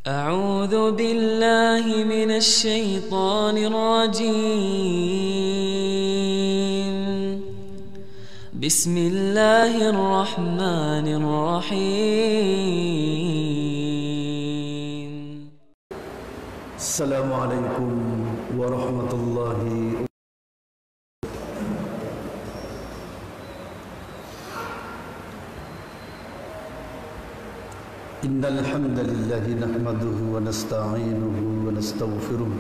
أعوذ بالله من الشيطان الرجيم. بسم الله الرحمن الرحيم. السلام عليكم ورحمة الله وبركاته. إن الحمد لله نحمده ونستعينه ونستغفره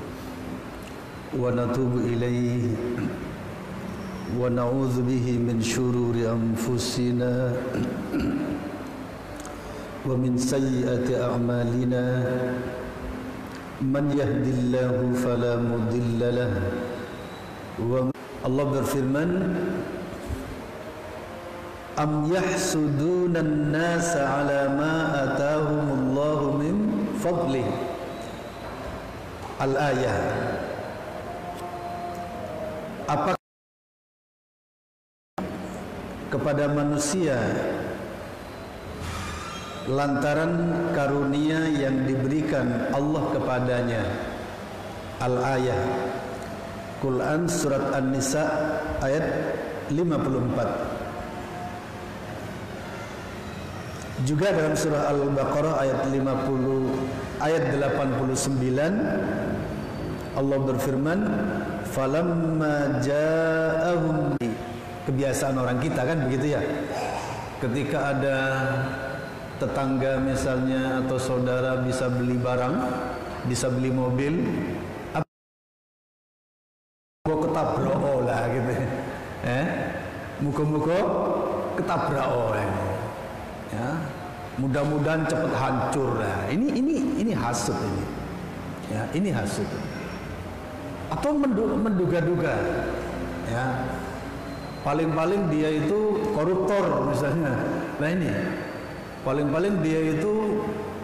ونتوب إليه ونعوذ به من شرور أنفسنا ومن سيئات أعمالنا من يهد الله فلا مضل له. Allah berfirman, Am yahsudunan nasa ala ma atahumullahu min fadlih. Al-ayah. Apakah kepada manusia lantaran karunia yang diberikan Allah kepadanya? Al-ayah. Quran surat An-Nisa ayat 54. Juga dalam surah Al-Baqarah ayat 89 Allah berfirman, falamma ja'ahum. Kebiasaan orang kita kan begitu ya. Ketika ada tetangga misalnya atau saudara bisa beli barang, bisa beli mobil, ketabrak lah gitu. Muka-muka ketabrak ya, mudah-mudahan cepat hancur lah. Ini hasud ini. Ya, ini hasud. Atau menduga-duga. Ya. Paling-paling dia itu koruptor misalnya. Nah ini. Paling-paling dia itu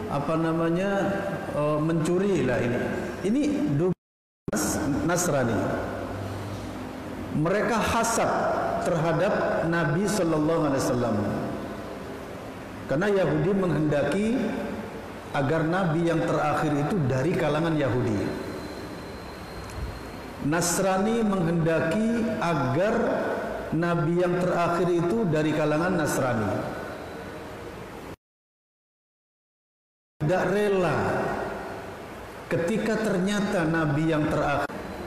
mencuri lah ini. Ini Nasrani. Mereka hasad terhadap Nabi sallallahu alaihi wasallam. Karena Yahudi menghendaki agar Nabi yang terakhir itu dari kalangan Yahudi. Nasrani menghendaki agar Nabi yang terakhir itu dari kalangan Nasrani. Tidak rela ketika ternyata Nabi yang terakhir.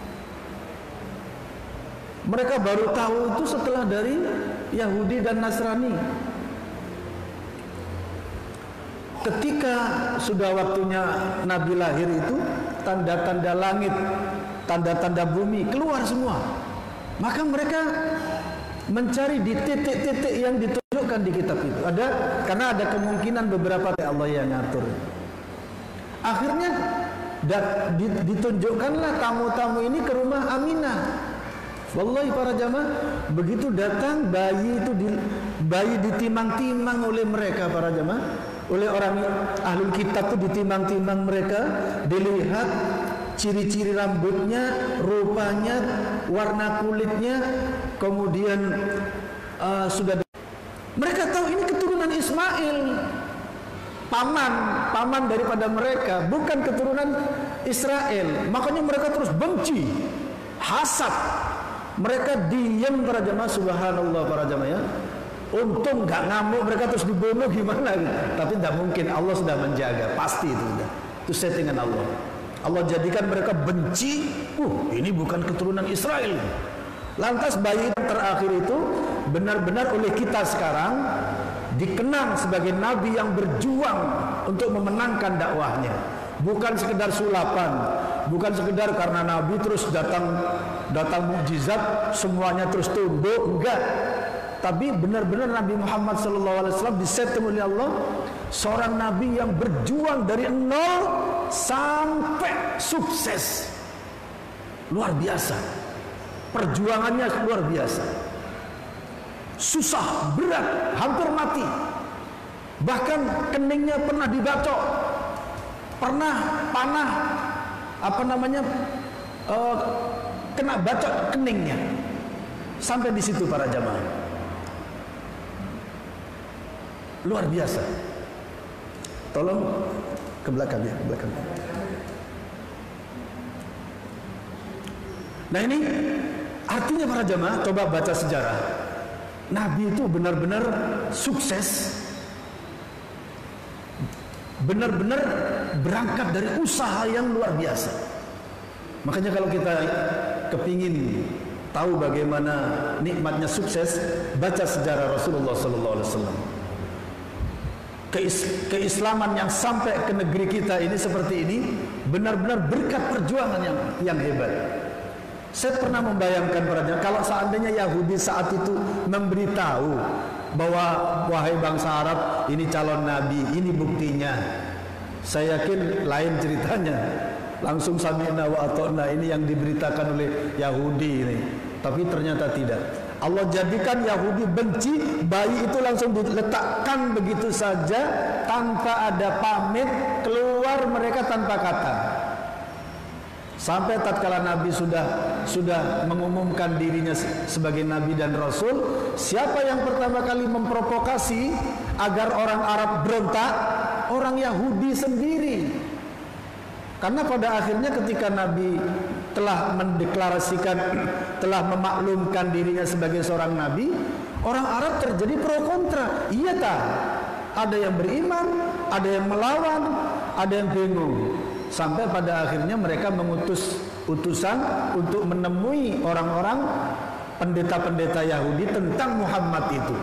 Mereka baru tahu itu setelah dari Yahudi dan Nasrani. Ketika sudah waktunya Nabi lahir itu, tanda-tanda langit, tanda-tanda bumi keluar semua. Maka mereka mencari di titik-titik yang ditunjukkan di kitab itu. Karena ada kemungkinan beberapa Allah yang ngatur. Akhirnya ditunjukkanlah tamu-tamu ini ke rumah Aminah. Wallahi para jamaah, begitu datang bayi ditimang-timang oleh mereka para jamaah. Oleh orang ahlul kitab itu ditimang-timang mereka, dilihat ciri-ciri rambutnya, rupanya, warna kulitnya, kemudian mereka tahu ini keturunan Ismail, paman daripada mereka, bukan keturunan Israel. Makanya mereka terus benci, hasad. Mereka diam para jamaah, subhanallah para jamaah ya. Untung gak ngamuk, mereka terus dibunuh gimana gitu. Tapi tidak mungkin, Allah sudah menjaga, pasti itu sudah. Itu settingan Allah. Allah jadikan mereka benci. Ini bukan keturunan Israel. Lantas bayi yang terakhir itu benar-benar oleh kita sekarang dikenang sebagai nabi yang berjuang untuk memenangkan dakwahnya. Bukan sekedar sulapan, bukan sekedar karena nabi terus datang mukjizat semuanya terus tunduk, enggak. Tapi benar-benar Nabi Muhammad SAW disetting oleh Allah, seorang Nabi yang berjuang dari nol sampai sukses. Luar biasa. Perjuangannya luar biasa. Susah, berat, hampir mati. Bahkan keningnya pernah dibacok. Pernah panah, kena bacok keningnya. Sampai di situ para jamaah. Luar biasa. Tolong Ke belakang ya, ke belakang. Nah ini artinya para jamaah, coba baca sejarah. Nabi itu benar-benar sukses, benar-benar berangkat dari usaha yang luar biasa. Makanya kalau kita kepingin tahu bagaimana nikmatnya sukses, baca sejarah Rasulullah SAW. Keislaman yang sampai ke negeri kita ini seperti ini benar-benar berkat perjuangan yang hebat. Saya pernah membayangkan padanya, kalau seandainya Yahudi saat itu memberitahu bahwa wahai bangsa Arab, ini calon nabi, ini buktinya, saya yakin lain ceritanya. Langsung sami'na wa ata'na, ini yang diberitakan oleh Yahudi ini. Tapi ternyata tidak. Allah jadikan Yahudi benci, bayi itu langsung diletakkan begitu saja tanpa ada pamit, keluar mereka tanpa kata. Sampai tatkala Nabi sudah mengumumkan dirinya sebagai Nabi dan Rasul, siapa yang pertama kali memprovokasi agar orang Arab berontak? Orang Yahudi sendiri. Karena pada akhirnya ketika Nabi telah mendeklarasikan, telah memaklumkan dirinya sebagai seorang Nabi, orang Arab terjadi pro kontra. Iya tak? Ada yang beriman, ada yang melawan, ada yang bingung. Sampai pada akhirnya mereka mengutus utusan untuk menemui orang-orang pendeta-pendeta Yahudi tentang Muhammad itu.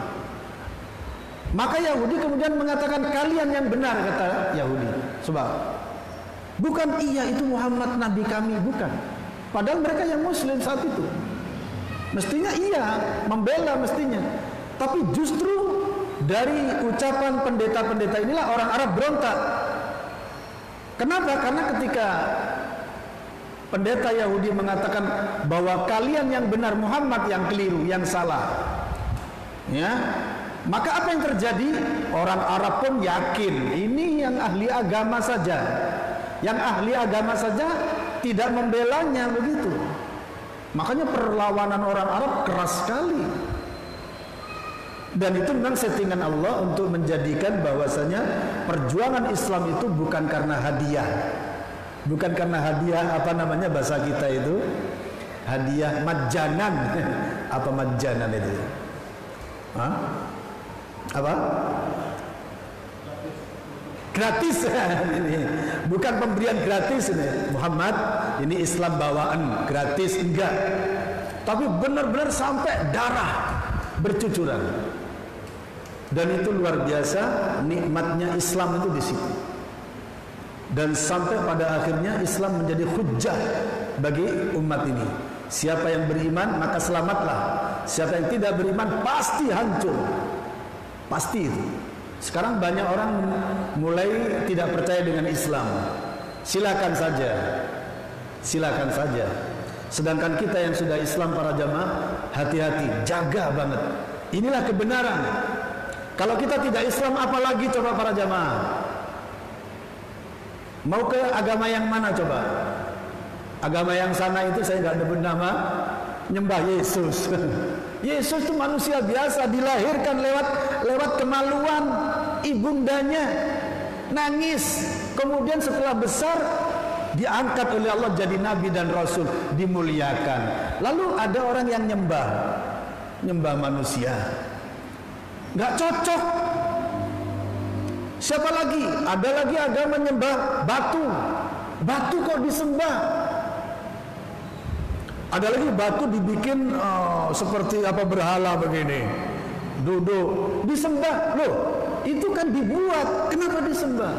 Maka Yahudi kemudian mengatakan, kalian yang benar, kata Yahudi. Sebab bukan iya itu Muhammad Nabi kami, bukan. Padahal mereka yang Muslim saat itu. Mestinya iya, membela mestinya. Tapi justru dari ucapan pendeta-pendeta inilah orang Arab berontak. Kenapa? Karena ketika pendeta Yahudi mengatakan bahwa kalian yang benar, Muhammad yang keliru, yang salah, ya, maka apa yang terjadi? Orang Arab pun yakin ini yang ahli agama saja, yang ahli agama saja tidak membelanya, begitu. Makanya perlawanan orang Arab keras sekali. Dan itu memang settingan Allah untuk menjadikan bahwasanya perjuangan Islam itu bukan karena hadiah. Bukan karena hadiah, apa namanya bahasa kita itu? Hadiah majanan. Apa majanan itu? Hah? Apa? Gratis. Ini bukan pemberian gratis ini. Muhammad, ini Islam bawaan, gratis, enggak. Tapi benar-benar sampai darah bercucuran. Dan itu luar biasa nikmatnya Islam itu di situ. Dan sampai pada akhirnya Islam menjadi hujjah bagi umat ini. Siapa yang beriman maka selamatlah. Siapa yang tidak beriman pasti hancur. Pasti itu. Sekarang banyak orang mulai tidak percaya dengan Islam. Silakan saja. Silakan saja. Sedangkan kita yang sudah Islam, para jamaah, hati-hati, jaga banget. Inilah kebenaran. Kalau kita tidak Islam, apalagi coba para jamaah? Mau ke agama yang mana coba? Agama yang sana itu saya nggak nyebut nama, nyembah Yesus. Yesus itu manusia biasa, dilahirkan lewat kemaluan ibundanya, nangis. Kemudian setelah besar diangkat oleh Allah jadi nabi dan rasul, dimuliakan. Lalu ada orang yang nyembah manusia. Nggak cocok. Siapa lagi? Ada lagi agama nyembah batu. Batu kok disembah? Ada lagi batu dibikin seperti apa berhala begini. Duduk, disembah. Loh, itu kan dibuat. Kenapa disembah?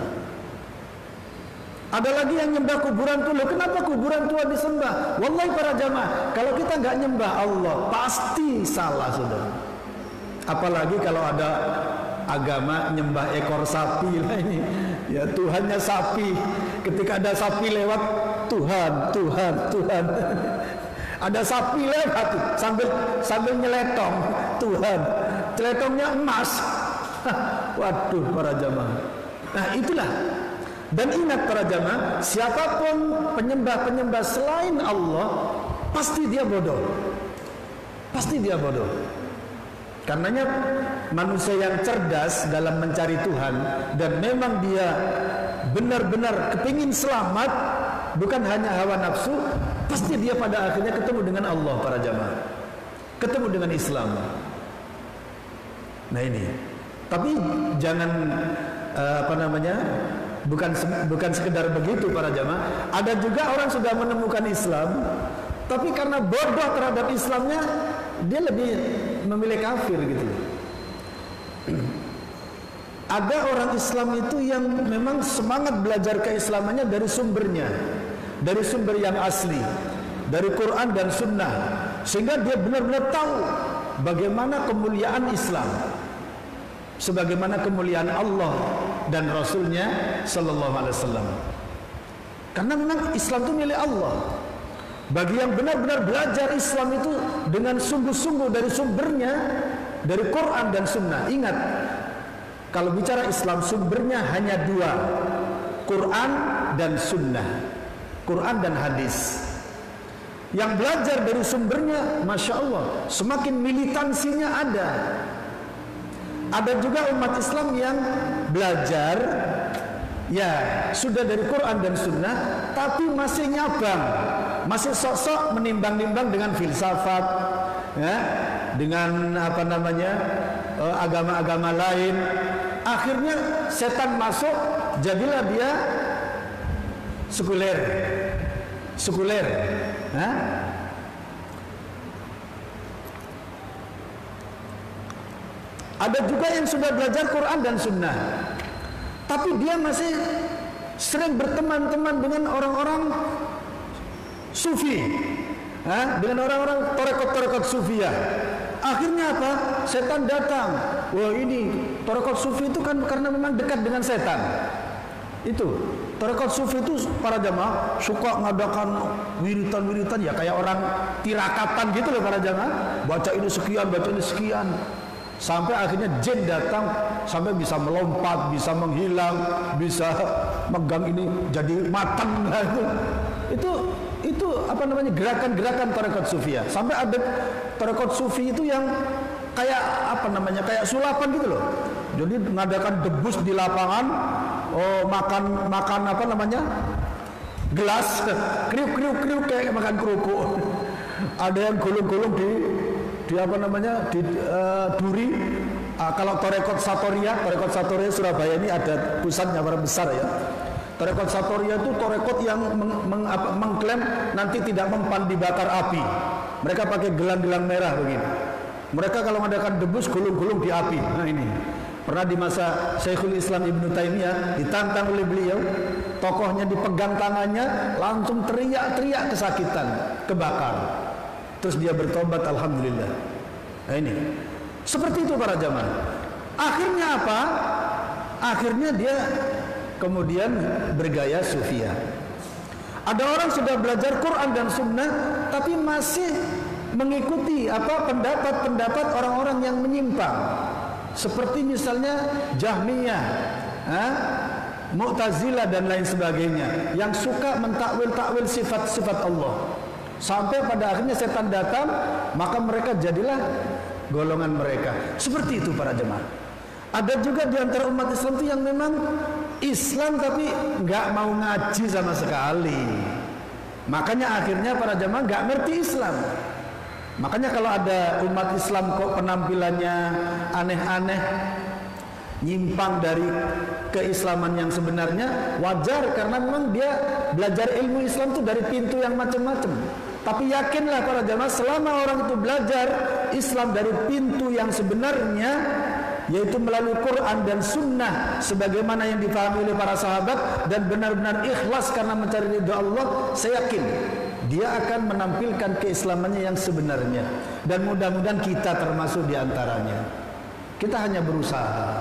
Ada lagi yang nyembah kuburan tua. Loh, kenapa kuburan tua disembah? Wallahi para jamaah, kalau kita nggak nyembah Allah, pasti salah, saudara. Apalagi kalau ada agama nyembah ekor sapi lah ini. Ya, Tuhannya sapi. Ketika ada sapi lewat, Tuhan. Ada sapi lewat sambil nyeletong, Tuhan. Celetongnya emas. Waduh para jamaah. Nah itulah. Dan ingat para jamaah, siapapun penyembah-penyembah selain Allah, pasti dia bodoh. Pasti dia bodoh. Karenanya manusia yang cerdas dalam mencari Tuhan dan memang dia benar-benar kepingin selamat, bukan hanya hawa nafsu, pasti dia pada akhirnya ketemu dengan Allah para jamaah, ketemu dengan Islam. Nah ini, tapi jangan bukan sekedar begitu para jamaah. Ada juga orang sudah menemukan Islam, tapi karena bodoh terhadap Islamnya, dia lebih memilih kafir gitu. Ada orang Islam itu yang memang semangat belajar keislamannya dari sumbernya, dari sumber yang asli, dari Quran dan Sunnah, sehingga dia benar-benar tahu bagaimana kemuliaan Islam, sebagaimana kemuliaan Allah dan Rasulnya Sallallahu Alaihi Wasallam. Karena memang Islam itu milik Allah. Bagi yang benar-benar belajar Islam itu dengan sungguh-sungguh dari sumbernya, dari Quran dan Sunnah. Ingat, kalau bicara Islam sumbernya hanya dua, Quran dan Sunnah, Quran dan hadis. Yang belajar dari sumbernya, Masya Allah, semakin militansinya ada. Ada juga umat Islam yang belajar, ya sudah dari Quran dan Sunnah, tapi masih nyabang, masih sok-sok menimbang-nimbang dengan filsafat, ya, dengan agama-agama lain. Akhirnya setan masuk, jadilah dia sekuler. Ada juga yang sudah belajar Quran dan Sunnah, tapi dia masih sering berteman-teman dengan orang-orang sufi, dengan orang-orang torekot-torekot sufiyah. Akhirnya apa? Setan datang. Wah, ini torekot sufi itu kan karena memang dekat dengan setan. Itu torekot sufi itu para jamaah suka ngadakan wiritan-wiritan, ya kayak orang tirakatan gitu loh para jamaah. Baca ini sekian, baca ini sekian. Sampai akhirnya jin datang, sampai bisa melompat, bisa menghilang, bisa megang ini jadi matang. Itu gerakan-gerakan tarekat sufiyah. Sampai ada tarekat sufi itu yang kayak kayak sulapan gitu loh. Jadi mengadakan debus di lapangan, makan gelas, kriuk kayak makan kerupuk. Ada yang gulung-gulung di duri. Kalau tarekat Satoria Surabaya ini ada pusatnya besar ya. Tarekat Satoria itu tarekat yang mengklaim nanti tidak mempan dibakar api. Mereka pakai gelang-gelang merah begini. Mereka kalau mengadakan debus gulung-gulung di api. Nah ini pernah di masa Syekhul Islam Ibnu Taimiyah ditantang oleh beliau, tokohnya dipegang tangannya, langsung teriak-teriak kesakitan, kebakar. Terus dia bertobat, alhamdulillah. Nah ini seperti itu para jamaah. Akhirnya apa? Akhirnya dia kemudian bergaya sufia. Ada orang sudah belajar Quran dan Sunnah, tapi masih mengikuti pendapat-pendapat orang-orang yang menyimpang, seperti misalnya Jahmiyah, Mu'tazilah dan lain sebagainya, yang suka mentakwil-takwil sifat-sifat Allah. Sampai pada akhirnya setan datang, maka mereka jadilah golongan mereka. Seperti itu para jemaah. Ada juga di antara umat Islam itu yang memang Islam tapi nggak mau ngaji sama sekali. Makanya akhirnya para jemaah nggak ngerti Islam. Makanya kalau ada umat Islam kok penampilannya aneh-aneh, nyimpang dari keislaman yang sebenarnya, wajar karena memang dia belajar ilmu Islam itu dari pintu yang macam-macam. Tapi yakinlah para jamaah, selama orang itu belajar Islam dari pintu yang sebenarnya, yaitu melalui Quran dan Sunnah sebagaimana yang dipahami oleh para sahabat, dan benar-benar ikhlas karena mencari ridha Allah, saya yakin dia akan menampilkan keislamannya yang sebenarnya. Dan mudah-mudahan kita termasuk di antaranya. Kita hanya berusaha.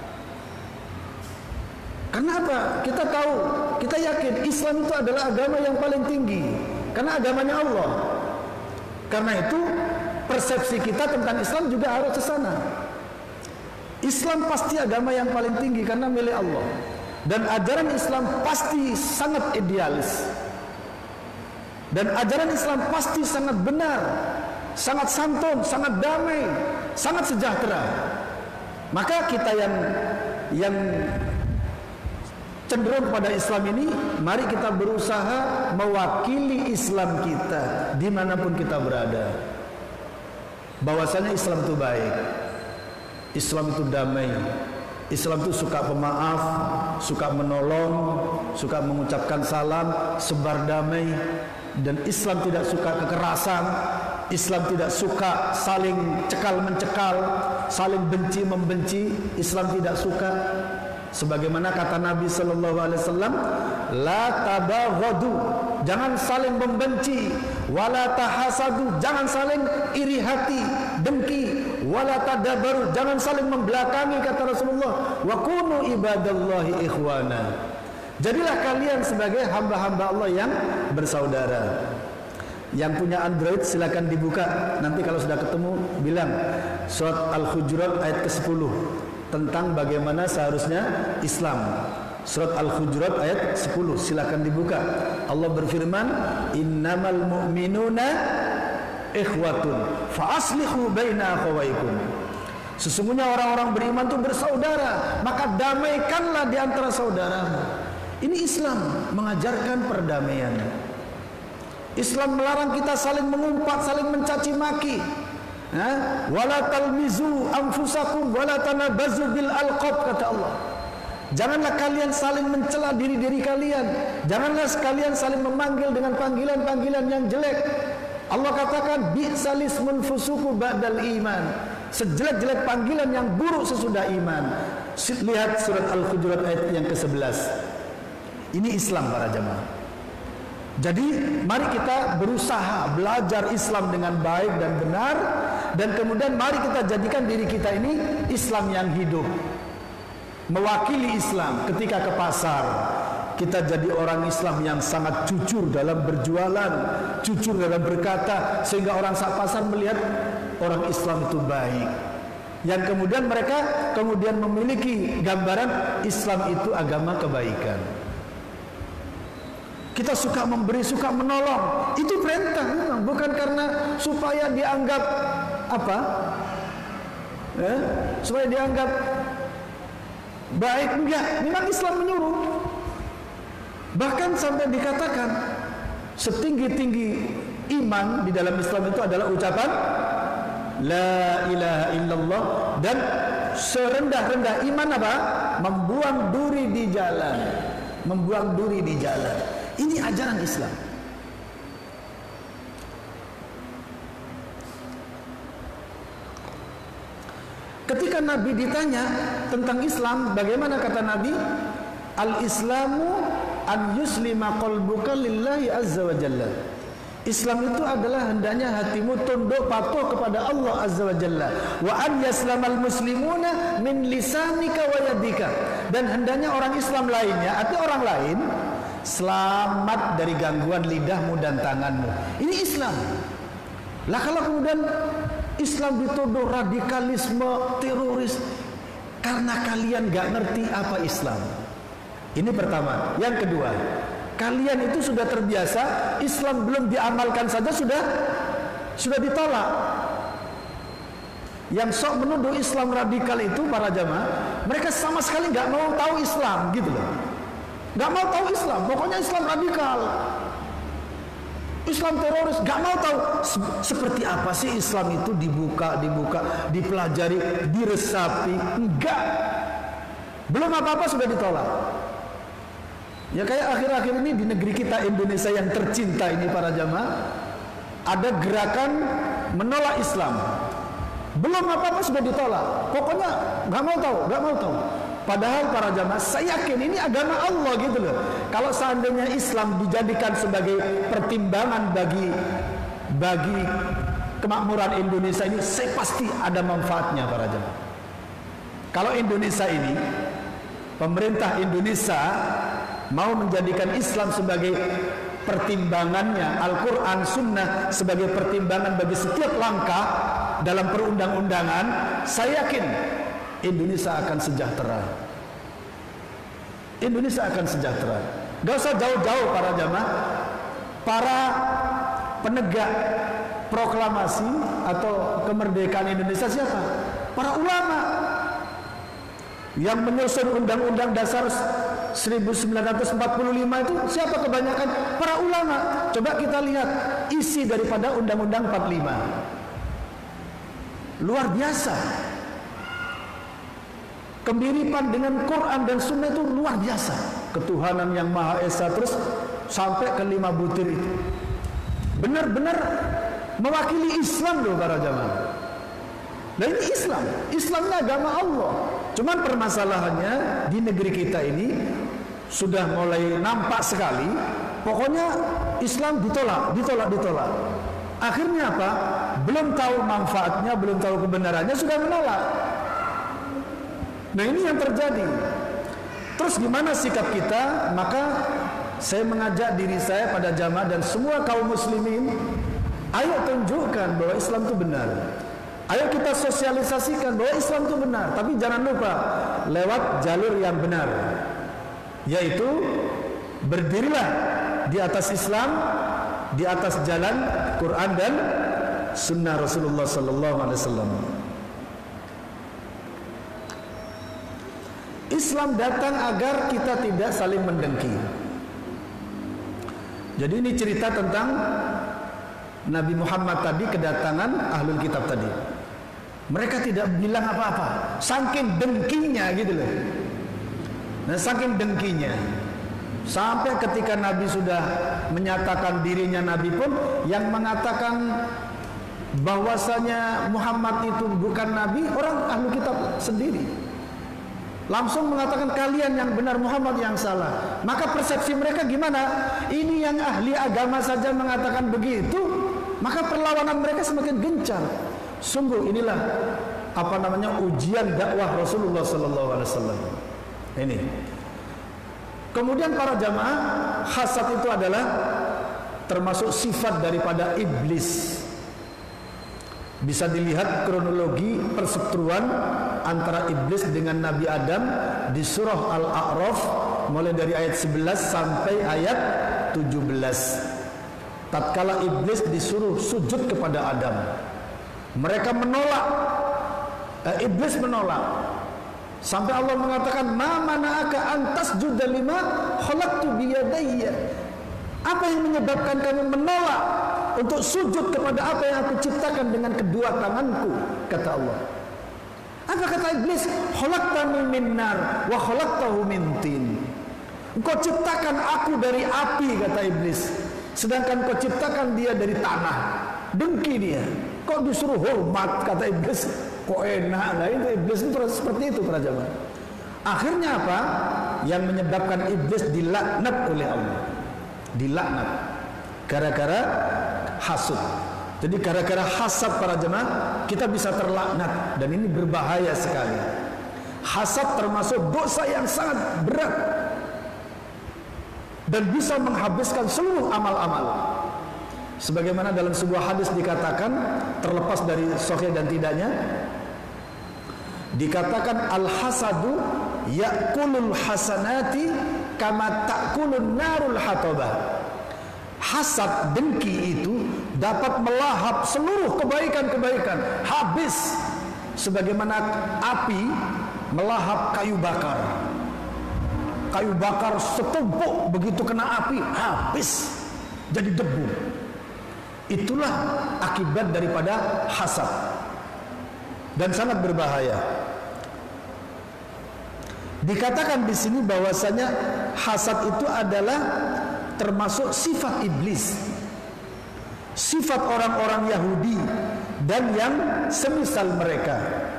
Karena apa? Kita tahu, kita yakin Islam itu adalah agama yang paling tinggi, karena agamanya Allah. Karena itu persepsi kita tentang Islam juga harus ke sana. Islam pasti agama yang paling tinggi karena milik Allah. Dan ajaran Islam pasti sangat idealis. Dan ajaran Islam pasti sangat benar, sangat santun, sangat damai, sangat sejahtera. Maka kita yang cenderung pada Islam ini, mari kita berusaha mewakili Islam kita dimanapun kita berada. Bahwasanya Islam itu baik, Islam itu damai, Islam itu suka pemaaf, suka menolong, suka mengucapkan salam, sebar damai. Dan Islam tidak suka kekerasan, Islam tidak suka saling cekal-mencekal, saling benci-membenci. Islam tidak suka. Sebagaimana kata Nabi sallallahu alaihi wasallam, la tabaghadu, jangan saling membenci, wala tahasadu, jangan saling iri hati, dengki, wala tadabaru, jangan saling membelakangi, kata Rasulullah, wa kunu ibadallahi ikhwana. Jadilah kalian sebagai hamba-hamba Allah yang bersaudara. Yang punya Android silakan dibuka. Nanti kalau sudah ketemu bilang surat Al-Hujurat ayat ke-10 tentang bagaimana seharusnya Islam. Surat Al-Hujurat ayat 10 silakan dibuka. Allah berfirman, innamal mu'minuna ikhwatun fa aslihu baina akhawaykum. Sesungguhnya orang-orang beriman itu bersaudara, maka damaikanlah di antara saudaramu. Ini Islam mengajarkan perdamaian. Islam melarang kita saling mengumpat, saling mencaci maki. Wala talmizu anfusakum wala tanabazu bil alqab, kata Allah. Janganlah kalian saling mencela diri-diri kalian. Janganlah kalian saling memanggil dengan panggilan-panggilan yang jelek. Allah katakan bi'salismun fusuku ba'dal iman. Sejelek-jelek panggilan yang buruk sesudah iman. Lihat surat Al-Hujurat ayat yang ke-11. Ini Islam para jamaah. Jadi mari kita berusaha belajar Islam dengan baik dan benar, dan kemudian mari kita jadikan diri kita ini Islam yang hidup. Mewakili Islam ketika ke pasar, kita jadi orang Islam yang sangat jujur dalam berjualan, jujur dalam berkata, sehingga orang sak pasar melihat orang Islam itu baik. Yang kemudian mereka kemudian memiliki gambaran Islam itu agama kebaikan. Kita suka memberi, suka menolong. Itu perintah memang, bukan karena supaya dianggap apa? Supaya dianggap baik, enggak. Memang Islam menyuruh. Bahkan sampai dikatakan setinggi-tinggi iman di dalam Islam itu adalah ucapan la ilaha illallah, dan serendah-rendah iman apa? Membuang duri di jalan. Membuang duri di jalan. Ini ajaran Islam. Ketika Nabi ditanya tentang Islam, bagaimana kata Nabi? Al-Islamu an yuslima qalbuka lillahi azza wa jalla. Islam itu adalah hendaknya hatimu tunduk patuh kepada Allah azza wa jalla. Wa an yaslamal muslimuna min lisanika wa yadika. Dan hendaknya orang Islam lainnya, artinya orang lain, selamat dari gangguan lidahmu dan tanganmu. Ini Islam. Lah kalau kemudian Islam dituduh radikalisme, teroris, karena kalian gak ngerti apa Islam. Ini pertama. Yang kedua, kalian itu sudah terbiasa Islam belum diamalkan saja sudah ditolak. Yang sok menuduh Islam radikal itu para jamaah, mereka sama sekali nggak mau tahu Islam, gitu loh. Nggak mau tahu Islam, pokoknya Islam radikal, Islam teroris, nggak mau tahu seperti apa sih Islam itu, dibuka, dipelajari, diresapi, enggak. Belum apa-apa sudah ditolak. Ya kayak akhir-akhir ini di negeri kita Indonesia yang tercinta ini para jamaah, ada gerakan menolak Islam. Belum apa-apa sudah ditolak. Pokoknya nggak mau tahu. Padahal para jamaah, saya yakin ini agama Allah gitu loh. Kalau seandainya Islam dijadikan sebagai pertimbangan bagi kemakmuran Indonesia ini, saya pasti ada manfaatnya para jamaah. Kalau Indonesia ini, pemerintah Indonesia mau menjadikan Islam sebagai pertimbangannya, Al-Quran, Sunnah sebagai pertimbangan bagi setiap langkah dalam perundang-undangan, saya yakin Indonesia akan sejahtera. Indonesia akan sejahtera. Gak usah jauh-jauh para jamaah, para penegak proklamasi atau kemerdekaan Indonesia siapa? Para ulama yang menyusun undang-undang dasar 1945 itu siapa kebanyakan? Para ulama. Coba kita lihat isi daripada Undang-Undang 45. Luar biasa. Kemiripan dengan Quran dan Sunnah itu luar biasa. Ketuhanan yang Maha Esa, terus sampai ke 5 butir itu. Benar-benar mewakili Islam loh para jamaah. Nah ini Islam. Islamnya agama Allah. Cuman permasalahannya di negeri kita ini sudah mulai nampak sekali. Pokoknya Islam ditolak. Akhirnya apa? Belum tahu manfaatnya, belum tahu kebenarannya, sudah menolak. Nah ini yang terjadi. Terus gimana sikap kita? Maka saya mengajak diri saya pada jamaah dan semua kaum muslimin, ayo tunjukkan bahwa Islam itu benar. Ayo kita sosialisasikan bahwa Islam itu benar. Tapi jangan lupa lewat jalur yang benar, yaitu berdirilah di atas Islam, di atas jalan Quran dan Sunnah Rasulullah Sallallahu Alaihi Wasallam. Islam datang agar kita tidak saling mendengki. Jadi ini cerita tentang Nabi Muhammad tadi, kedatangan ahlul kitab tadi. Mereka tidak bilang apa-apa, saking dengkinya gitu loh. Nah saking dengkinya, sampai ketika Nabi sudah menyatakan dirinya Nabi pun, yang mengatakan bahwasanya Muhammad itu bukan Nabi, orang ahlul kitab sendiri. Langsung mengatakan kalian yang benar, Muhammad yang salah. Maka persepsi mereka gimana? Ini yang ahli agama saja mengatakan begitu, maka perlawanan mereka semakin gencar. Sungguh inilah ujian dakwah Rasulullah Sallallahu Alaihi Wasallam. Ini. Kemudian para jamaah, hasad itu adalah termasuk sifat daripada iblis. Bisa dilihat kronologi perseteruan antara iblis dengan Nabi Adam di surah Al-A'raf mulai dari ayat 11 sampai ayat 17. Tatkala iblis disuruh sujud kepada Adam, mereka menolak. Iblis menolak. Sampai Allah mengatakan, "Ma mana'aka an tasjuda lima khalaqtu biyadayya." Apa yang menyebabkan kamu menolak untuk sujud kepada apa yang aku ciptakan dengan kedua tanganku, kata Allah. Apa kata iblis? Khalaqtani min nar wa khalaqtahu min tin. Engkau ciptakan aku dari api, kata iblis, sedangkan kau ciptakan dia dari tanah. Dengki dia. Kok disuruh hormat, kata iblis. Kok enak. Nah itu iblis itu seperti itu para jamaah. Akhirnya apa? Yang menyebabkan iblis dilaknat oleh Allah. Dilaknat gara-gara hasud. Jadi gara-gara hasad para jemaah kita bisa terlaknat, dan ini berbahaya sekali. Hasad termasuk dosa yang sangat berat dan bisa menghabiskan seluruh amal-amal. Sebagaimana dalam sebuah hadis dikatakan, terlepas dari sahih dan tidaknya, dikatakan al-hasadu ya'kulul hasanati kama ta'kulun narul hatabah. Hasad, dengki itu dapat melahap seluruh kebaikan-kebaikan, habis sebagaimana api melahap kayu bakar. Kayu bakar setumpuk, begitu kena api habis jadi debu. Itulah akibat daripada hasad dan sangat berbahaya. Dikatakan di sini bahwasanya hasad itu adalah termasuk sifat iblis, sifat orang-orang Yahudi dan yang semisal mereka.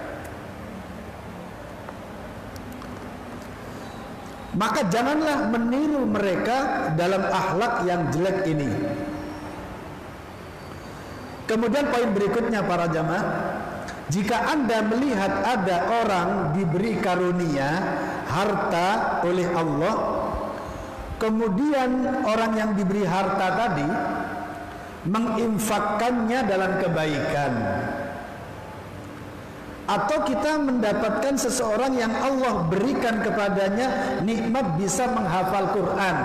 Maka janganlah meniru mereka dalam akhlak yang jelek ini. Kemudian poin berikutnya para jamaah, jika Anda melihat ada orang diberi karunia harta oleh Allah, kemudian orang yang diberi harta tadi menginfakkannya dalam kebaikan, atau kita mendapatkan seseorang yang Allah berikan kepadanya nikmat bisa menghafal Quran,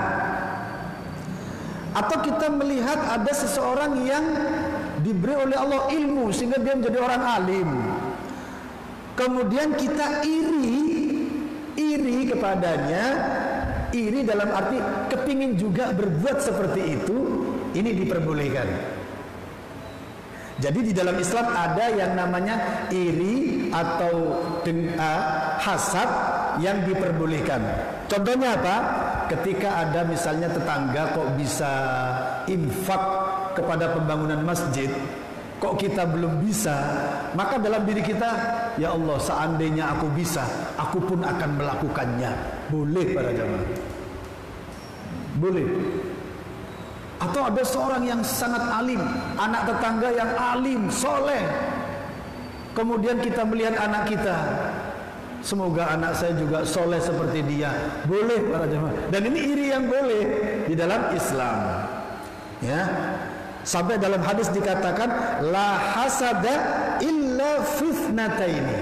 atau kita melihat ada seseorang yang diberi oleh Allah ilmu sehingga dia menjadi orang alim, kemudian kita iri kepadanya, iri dalam arti kepingin juga berbuat seperti itu, ini diperbolehkan. Jadi di dalam Islam ada yang namanya iri atau hasad yang diperbolehkan. Contohnya apa? Ketika ada misalnya tetangga kok bisa infak kepada pembangunan masjid, kok kita belum bisa, maka dalam diri kita, ya Allah, seandainya aku bisa, aku pun akan melakukannya. Boleh para jamaah, boleh. Atau ada seorang yang sangat alim, anak tetangga yang alim, soleh, kemudian kita melihat anak kita, semoga anak saya juga soleh seperti dia. Boleh para jamaah. Dan ini iri yang boleh di dalam Islam, ya. Sampai dalam hadis dikatakan la hasada illa fitnataini.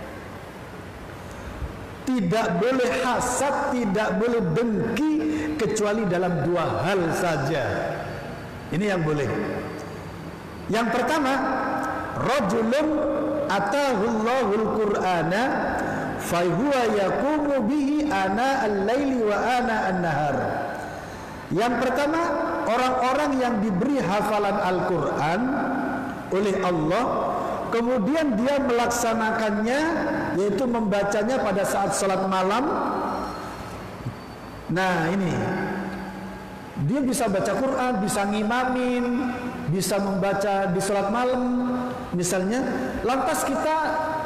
Tidak boleh hasad, tidak boleh dengki kecuali dalam dua hal saja. Ini yang boleh. Yang pertama, rajulun atahullahul qur'ana fa huwa yaqumu bihi ana al-laili wa ana an-nahar. Yang pertama, orang-orang yang diberi hafalan Al-Quran oleh Allah, kemudian dia melaksanakannya, yaitu membacanya pada saat salat malam. Nah ini, dia bisa baca Quran, bisa ngimamin, bisa membaca di salat malam misalnya, lantas kita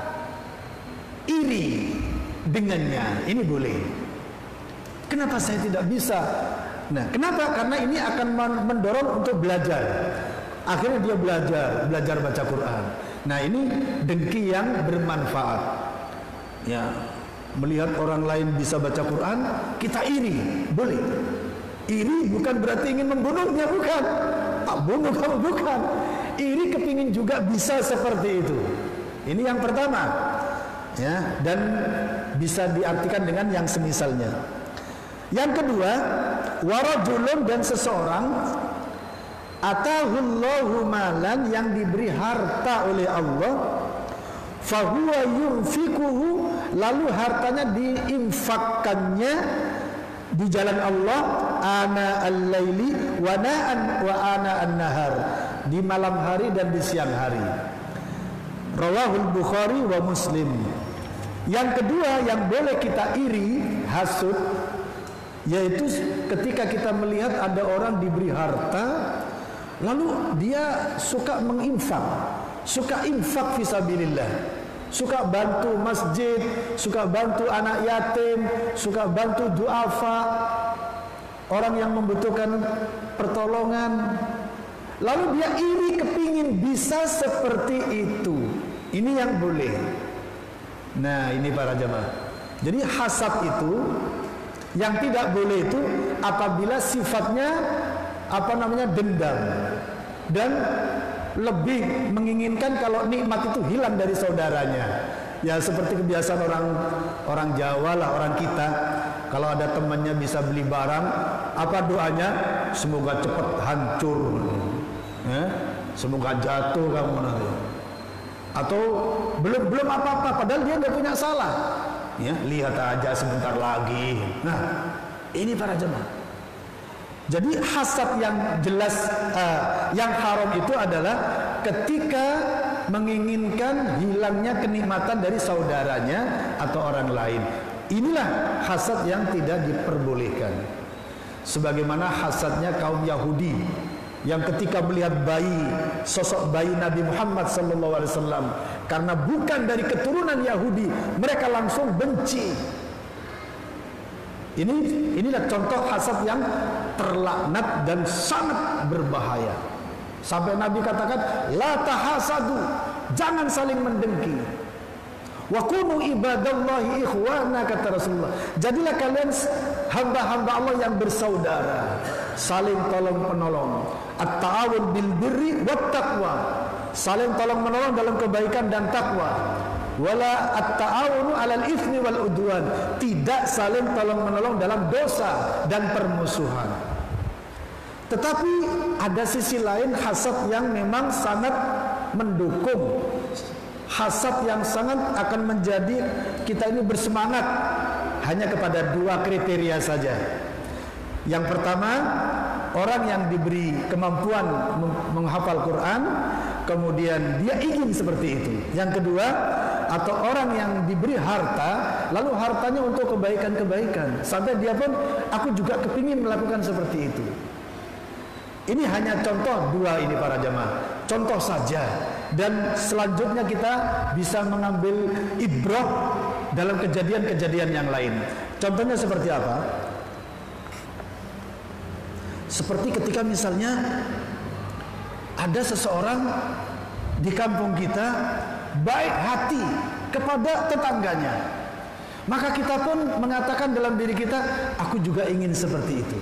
iri dengannya. Ini boleh. Kenapa saya tidak bisa? Nah, kenapa? Karena ini akan mendorong untuk belajar. Akhirnya dia belajar baca Quran. Nah, ini dengki yang bermanfaat. Ya, melihat orang lain bisa baca Quran, kita iri, boleh. Iri bukan berarti ingin membunuhnya, bukan. Tak bunuh kamu, bukan. Iri kepingin juga bisa seperti itu. Ini yang pertama. Ya, dan bisa diartikan dengan yang semisalnya. Yang kedua, warajulun, dan seseorang atahullahu malan, yang diberi harta oleh Allah, fahuwa yunfikuhu, lalu hartanya diinfakkannya di jalan Allah, ana al-laili wa ana an-nahar, di malam hari dan di siang hari. Rawahul Bukhari wa Muslim. Yang kedua yang boleh kita iri, hasud, yaitu ketika kita melihat ada orang diberi harta, lalu dia suka menginfak, suka infak fisabilillah, suka bantu masjid, suka bantu anak yatim, suka bantu duafa, orang yang membutuhkan pertolongan. Lalu dia iri kepingin bisa seperti itu. Ini yang boleh. Nah ini para jamaah. Jadi hasad itu, yang tidak boleh itu apabila sifatnya dendam dan lebih menginginkan kalau nikmat itu hilang dari saudaranya. Ya seperti kebiasaan orang Jawa lah, orang kita, kalau ada temannya bisa beli barang, apa doanya? Semoga cepat hancur, ya? Semoga jatuh kamu nanti. Atau belum apa-apa, padahal dia nggak punya salah. Ya, lihat aja sebentar lagi. Nah, ini para jemaah. Jadi hasad yang jelas, yang haram itu adalah ketika menginginkan hilangnya kenikmatan dari saudaranya atau orang lain. Inilah hasad yang tidak diperbolehkan. Sebagaimana hasadnya kaum Yahudi yang ketika melihat sosok bayi Nabi Muhammad SAW, karena bukan dari keturunan Yahudi, mereka langsung benci. Inilah contoh hasad yang terlaknat dan sangat berbahaya. Sampai Nabi katakan, la tahasadu, jangan saling mendengki. Wa kunu ibadallahi ikhwana, kata Rasulullah. Jadilah kalian hamba-hamba Allah yang bersaudara, saling tolong menolong. At-ta'awun bil birri wat taqwa, saling tolong menolong dalam kebaikan dan takwa. Wala at-ta'awunu 'alal itsmi wal udwan, tidak saling tolong menolong dalam dosa dan permusuhan. Tetapi ada sisi lain hasad yang memang sangat mendukung, hasad yang sangat akan menjadi kita ini bersemangat. hanya kepada dua kriteria saja. Yang pertama, orang yang diberi kemampuan menghafal Quran, kemudian dia ingin seperti itu. Yang kedua, atau orang yang diberi harta, lalu hartanya untuk kebaikan-kebaikan, sampai dia pun, aku juga kepingin melakukan seperti itu. Ini hanya contoh dua ini para jamaah, contoh saja. Dan selanjutnya kita bisa mengambil ibrah dalam kejadian-kejadian yang lain. Contohnya seperti apa? Seperti ketika misalnya ada seseorang di kampung kita baik hati kepada tetangganya, maka kita pun mengatakan dalam diri kita, aku juga ingin seperti itu.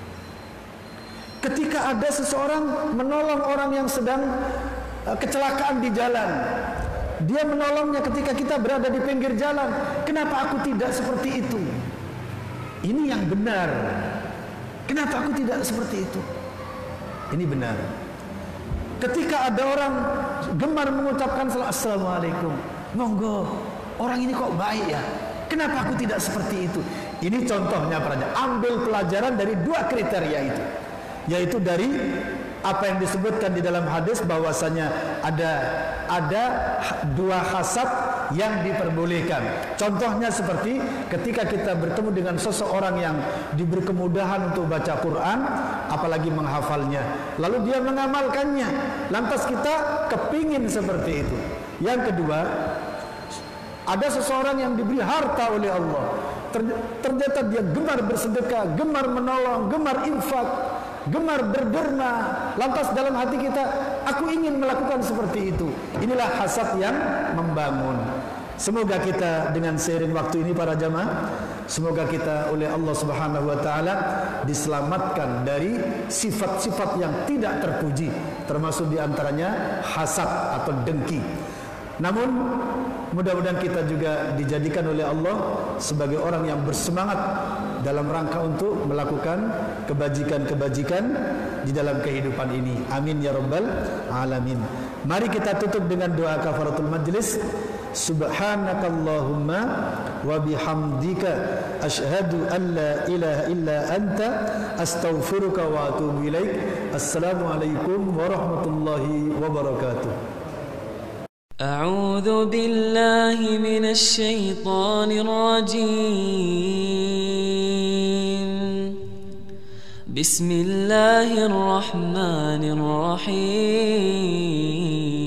Ketika ada seseorang menolong orang yang sedang kecelakaan di jalan, dia menolongnya ketika kita berada di pinggir jalan, kenapa aku tidak seperti itu? Ini yang benar. Kenapa aku tidak seperti itu? Ini benar. Ketika ada orang gemar mengucapkan assalamualaikum, monggo, orang ini kok baik ya, kenapa aku tidak seperti itu? Ini contohnya para jamaah. Ambil pelajaran dari dua kriteria itu, yaitu dari apa yang disebutkan di dalam hadis bahwasanya ada dua hasad yang diperbolehkan. Contohnya seperti ketika kita bertemu dengan seseorang yang diberi kemudahan untuk baca Quran, apalagi menghafalnya, lalu dia mengamalkannya, lantas kita kepingin seperti itu. Yang kedua, ada seseorang yang diberi harta oleh Allah, ternyata dia gemar bersedekah, gemar menolong, gemar infak, gemar berderma, lantas dalam hati kita, aku ingin melakukan seperti itu. Inilah hasad yang membangun. Semoga kita dengan seiring waktu ini para jamaah, semoga kita oleh Allah Subhanahu wa taala diselamatkan dari sifat-sifat yang tidak terpuji, termasuk diantaranya hasad atau dengki. Namun mudah-mudahan kita juga dijadikan oleh Allah sebagai orang yang bersemangat dalam rangka untuk melakukan kebajikan-kebajikan di dalam kehidupan ini. Amin ya rabbal alamin. Mari kita tutup dengan doa kafaratul majlis. Subhanakallahumma wa bihamdika asyhadu an la ilaha illa anta astaghfiruka wa atubu ilaik. Assalamualaikum warahmatullahi wabarakatuh. أعوذ بالله من الشيطان الرجيم بسم الله الرحمن الرحيم